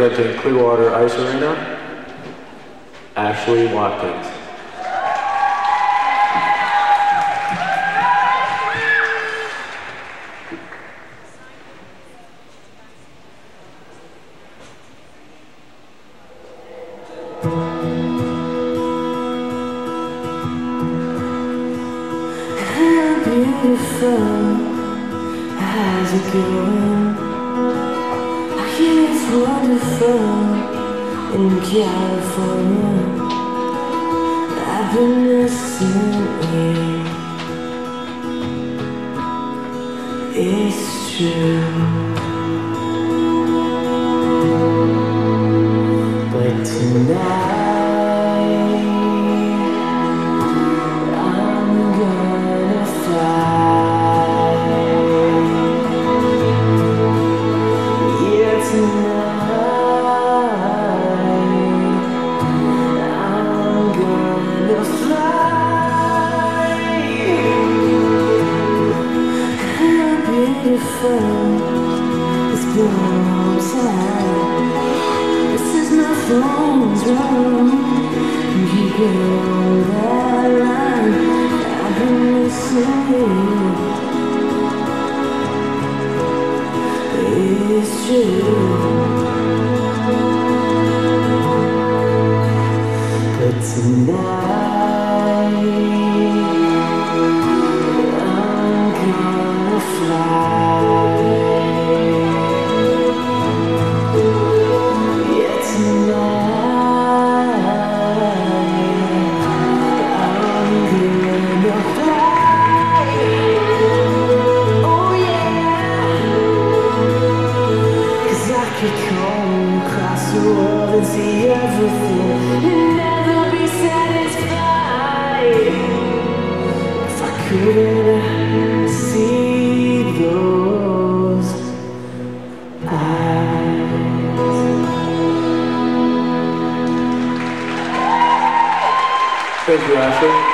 representing Clearwater Ice Arena, Ashley Watkins. Beautiful, how's it going? I hear it's wonderful in California. I've been listening, it's true. But tonight it's been a long time. This is nothing's wrong. You get on that line. I've been listening. It's true. But tonight I'm gonna fly. Across the world and see everything and never be satisfied. If I couldn't see those eyes. Thank you, Ashley.